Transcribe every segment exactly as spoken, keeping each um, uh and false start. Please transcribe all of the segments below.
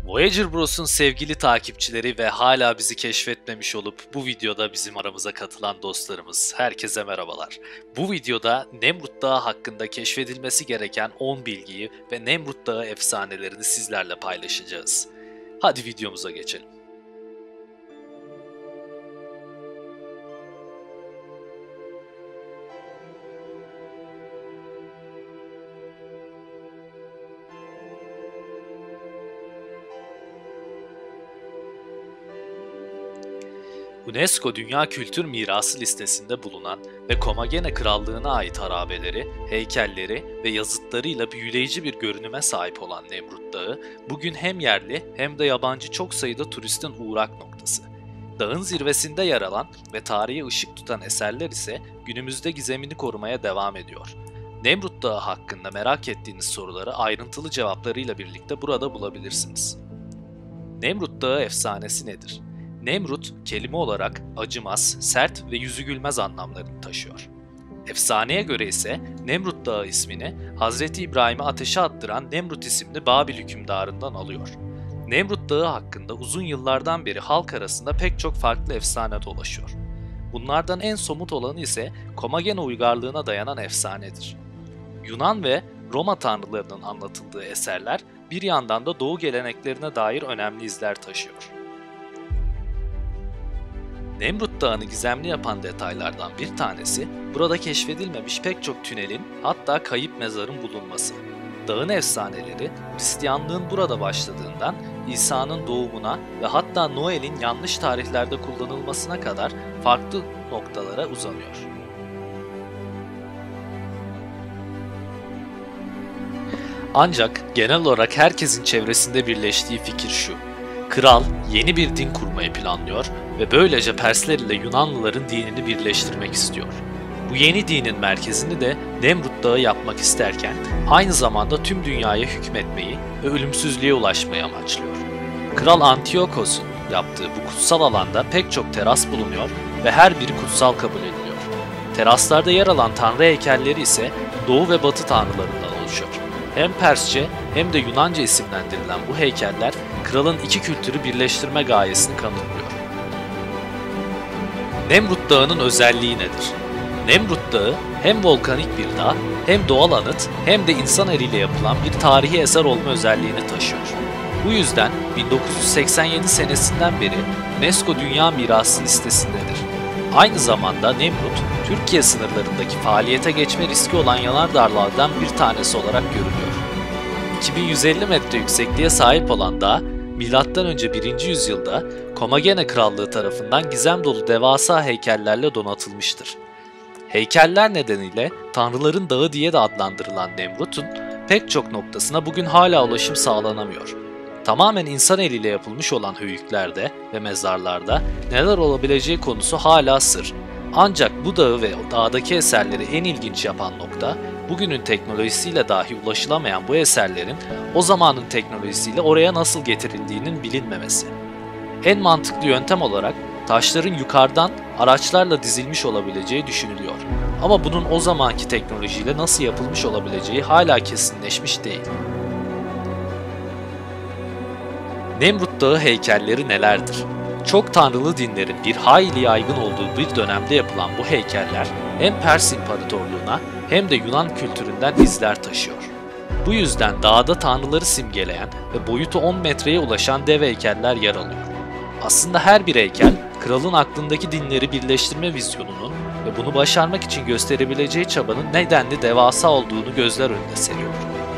Voyager Bros'un sevgili takipçileri ve hala bizi keşfetmemiş olup bu videoda bizim aramıza katılan dostlarımız, herkese merhabalar. Bu videoda Nemrut Dağı hakkında keşfedilmesi gereken on bilgiyi ve Nemrut Dağı efsanelerini sizlerle paylaşacağız. Hadi videomuza geçelim. UNESCO Dünya Kültür Mirası listesinde bulunan ve Komagene Krallığı'na ait harabeleri, heykelleri ve yazıtlarıyla büyüleyici bir görünüme sahip olan Nemrut Dağı, bugün hem yerli hem de yabancı çok sayıda turistin uğrak noktası. Dağın zirvesinde yer alan ve tarihe ışık tutan eserler ise günümüzde gizemini korumaya devam ediyor. Nemrut Dağı hakkında merak ettiğiniz soruları ayrıntılı cevaplarıyla birlikte burada bulabilirsiniz. Nemrut Dağı efsanesi nedir? Nemrut, kelime olarak acımaz, sert ve yüzü gülmez anlamlarını taşıyor. Efsaneye göre ise Nemrut Dağı ismini Hazreti İbrahim'i ateşe attıran Nemrut isimli Babil hükümdarından alıyor. Nemrut Dağı hakkında uzun yıllardan beri halk arasında pek çok farklı efsane dolaşıyor. Bunlardan en somut olanı ise Komagene uygarlığına dayanan efsanedir. Yunan ve Roma tanrılarının anlatıldığı eserler bir yandan da Doğu geleneklerine dair önemli izler taşıyor. Nemrut Dağı'nı gizemli yapan detaylardan bir tanesi, burada keşfedilmemiş pek çok tünelin, hatta kayıp mezarın bulunması. Dağın efsaneleri, Hristiyanlığın burada başladığından İsa'nın doğumuna ve hatta Noel'in yanlış tarihlerde kullanılmasına kadar farklı noktalara uzanıyor. Ancak genel olarak herkesin çevresinde birleştiği fikir şu: kral yeni bir din kurmayı planlıyor ve böylece Persler ile Yunanlıların dinini birleştirmek istiyor. Bu yeni dinin merkezini de Nemrut Dağı yapmak isterken aynı zamanda tüm dünyaya hükmetmeyi ve ölümsüzlüğe ulaşmayı amaçlıyor. Kral Antiochos'un yaptığı bu kutsal alanda pek çok teras bulunuyor ve her biri kutsal kabul ediliyor. Teraslarda yer alan tanrı heykelleri ise Doğu ve Batı tanrılarından oluşuyor. Hem Persçe hem de Yunanca isimlendirilen bu heykeller kralın iki kültürü birleştirme gayesini kanıtlıyor. Nemrut Dağı'nın özelliği nedir? Nemrut Dağı hem volkanik bir dağ, hem doğal anıt, hem de insan eliyle yapılan bir tarihi eser olma özelliğini taşıyor. Bu yüzden bin dokuz yüz seksen yedi senesinden beri UNESCO Dünya Mirası listesindedir. Aynı zamanda Nemrut, Türkiye sınırlarındaki faaliyete geçme riski olan yanardağlardan bir tanesi olarak görülüyor. iki bin yüz elli metre yüksekliğe sahip olan dağ, milattan önce birinci yüzyılda Komagene Krallığı tarafından gizem dolu devasa heykellerle donatılmıştır. Heykeller nedeniyle Tanrıların Dağı diye de adlandırılan Nemrut'un pek çok noktasına bugün hala ulaşım sağlanamıyor. Tamamen insan eliyle yapılmış olan höyüklerde ve mezarlarda neler olabileceği konusu hala sır. Ancak bu dağı ve dağdaki eserleri en ilginç yapan nokta, bugünün teknolojisiyle dahi ulaşılamayan bu eserlerin o zamanın teknolojisiyle oraya nasıl getirildiğinin bilinmemesi. En mantıklı yöntem olarak taşların yukarıdan araçlarla dizilmiş olabileceği düşünülüyor. Ama bunun o zamanki teknolojiyle nasıl yapılmış olabileceği hala kesinleşmiş değil. Nemrut Dağı heykelleri nelerdir? Çok tanrılı dinlerin bir hayli yaygın olduğu bir dönemde yapılan bu heykeller hem Pers İmparatorluğu'na hem de Yunan kültüründen izler taşıyor. Bu yüzden dağda tanrıları simgeleyen ve boyutu on metreye ulaşan dev heykeller yer alıyor. Aslında her bir heykel, kralın aklındaki dinleri birleştirme vizyonunun ve bunu başarmak için gösterebileceği çabanın nedenli devasa olduğunu gözler önüne seriyor.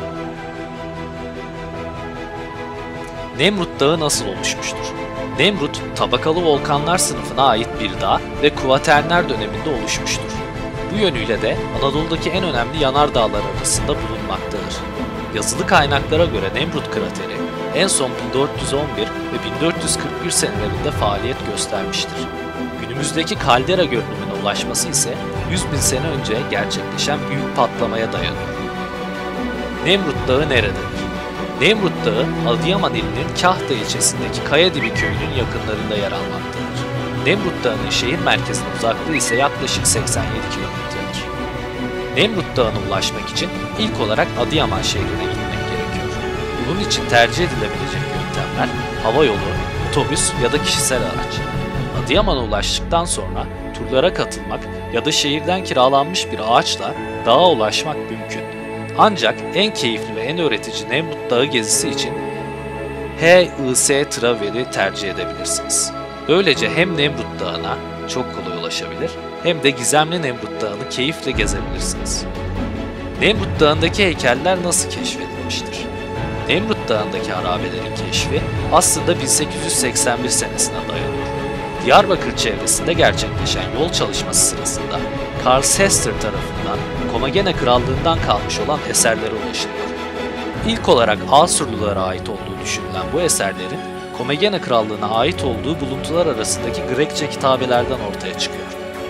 Nemrut Dağı nasıl oluşmuştur? Nemrut, tabakalı volkanlar sınıfına ait bir dağ ve Kuvaterner döneminde oluşmuştur. Bu yönüyle de Anadolu'daki en önemli yanardağlar arasında bulunmaktadır. Yazılı kaynaklara göre Nemrut krateri en son bin dört yüz on bir ve bin dört yüz kırk bir senelerinde faaliyet göstermiştir. Günümüzdeki kaldera görünümüne ulaşması ise yüz bin sene önce gerçekleşen büyük patlamaya dayanıyor. Nemrut Dağı nerededir? Nemrut Dağı, Adıyaman ilinin Kahta ilçesindeki Kayadibi köyünün yakınlarında yer almaktadır. Nemrut Dağı'nın şehir merkezine uzaklığı ise yaklaşık seksen yedi kilometredir. Nemrut Dağı'na ulaşmak için ilk olarak Adıyaman şehrine gitmek gerekiyor. Bunun için tercih edilebilecek yöntemler hava yolu, otobüs ya da kişisel araç. Adıyaman'a ulaştıktan sonra turlara katılmak ya da şehirden kiralanmış bir ağaçla dağa ulaşmak mümkün. Ancak en keyifli ve en öğretici Nemrut Dağı gezisi için H I S Travel'i tercih edebilirsiniz. Böylece hem Nemrut Dağı'na çok kolay ulaşabilir hem de gizemli Nemrut Dağı'nı keyifle gezebilirsiniz. Nemrut Dağı'ndaki heykeller nasıl keşfedilmiştir? Nemrut Dağı'ndaki harabelerin keşfi aslında bin sekiz yüz seksen bir senesine dayanıyor. Diyarbakır çevresinde gerçekleşen yol çalışması sırasında Karl Sester tarafından Komagene Krallığından kalmış olan eserlere ulaşılıyor. İlk olarak Asurlulara ait olduğu düşünülen bu eserlerin Komagene Krallığı'na ait olduğu buluntular arasındaki Grekçe kitabelerden ortaya çıkıyor.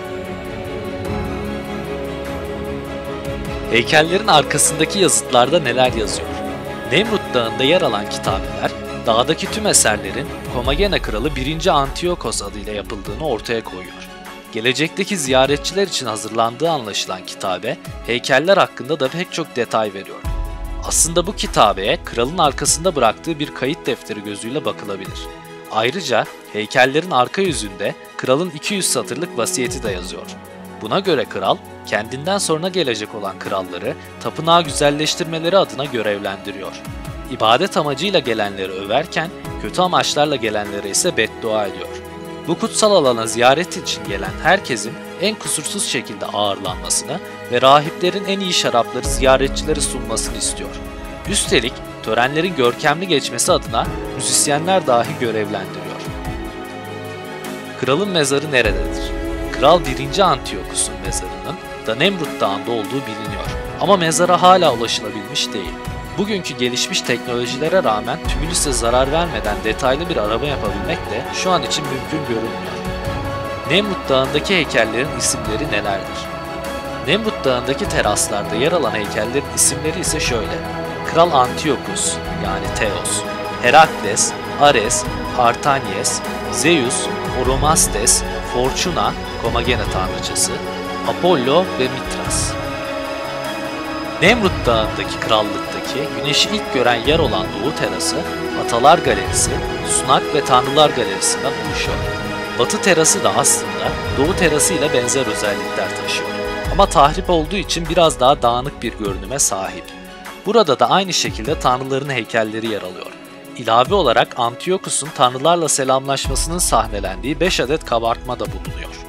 Heykellerin arkasındaki yazıtlarda neler yazıyor? Nemrut Dağı'nda yer alan kitabeler, dağdaki tüm eserlerin Komagene Kralı birinci Antiyokos adıyla yapıldığını ortaya koyuyor. Gelecekteki ziyaretçiler için hazırlandığı anlaşılan kitabe, heykeller hakkında da pek çok detay veriyor. Aslında bu kitabeye kralın arkasında bıraktığı bir kayıt defteri gözüyle bakılabilir. Ayrıca heykellerin arka yüzünde kralın iki yüz satırlık vasiyeti de yazıyor. Buna göre kral, kendinden sonra gelecek olan kralları tapınağı güzelleştirmeleri adına görevlendiriyor. İbadet amacıyla gelenleri överken, kötü amaçlarla gelenlere ise beddua ediyor. Bu kutsal alana ziyaret için gelen herkesin en kusursuz şekilde ağırlanmasını ve rahiplerin en iyi şarapları ziyaretçilere sunmasını istiyor. Üstelik törenlerin görkemli geçmesi adına müzisyenler dahi görevlendiriyor. Kralın mezarı nerededir? Kral birinci Antiokus'un mezarının da Nemrut Dağı'nda olduğu biliniyor. Ama mezara hala ulaşılabilmiş değil. Bugünkü gelişmiş teknolojilere rağmen Tbilisi'ye zarar vermeden detaylı bir arama yapabilmek de şu an için mümkün görünmüyor. Nemrut Dağı'ndaki heykellerin isimleri nelerdir? Nemrut Dağı'ndaki teraslarda yer alan heykellerin isimleri ise şöyle: Kral Antiokus yani Theos, Herakles, Ares, Artanyes, Zeus, Oromastes, Fortuna, Komagene tanrıçası, Apollo ve Mitras. Nemrut Dağı'ndaki krallıktaki güneşi ilk gören yer olan Doğu Terası, Atalar Galerisi, Sunak ve Tanrılar Galerisi'nden oluşuyor. Batı Terası da aslında Doğu Terası ile benzer özellikler taşıyor. Ama tahrip olduğu için biraz daha dağınık bir görünüme sahip. Burada da aynı şekilde tanrıların heykelleri yer alıyor. İlave olarak Antiokus'un tanrılarla selamlaşmasının sahnelendiği beş adet kabartma da bulunuyor.